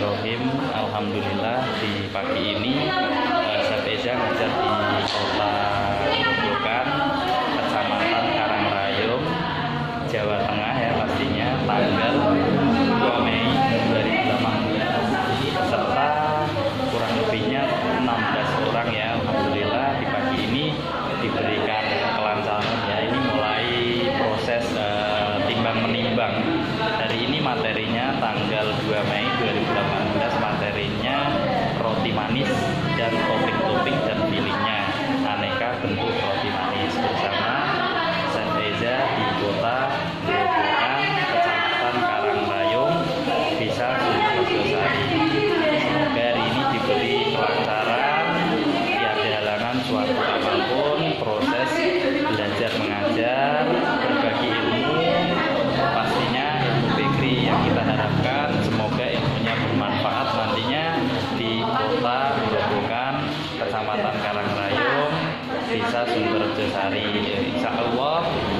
Bismillahirrahmanirrahim. Alhamdulillah di pagi ini Ustaz Eza ngajar di Kota Grobogan, Kecamatan Karangrayung, Jawa Tengah ya pastinya, tanggal 2 Mei 2018. Peserta kurang lebihnya 16 orang ya. Alhamdulillah di pagi ini diberikan kelancaran ya. Ini mulai proses timbang menimbang. Hari ini materinya tanggal 2 Mei 2018, materinya roti manis dan topping-topping dan filingnya aneka bentuk roti manis bersama Ustaz Eza di Kota Grobogan, Kecamatan Karangrayung, Desa Sumbersari. Semoga hari ini diberi kelancaran, tiada halangan suatu apapun proses belajar mengajar, berbagi ilmu, pastinya ilmu fikri yang kita harapkan semoga ilmunya bermanfaat nantinya di Kota Grobogan, Kecamatan Karangrayung, Desa Sumbersari. Insya Allah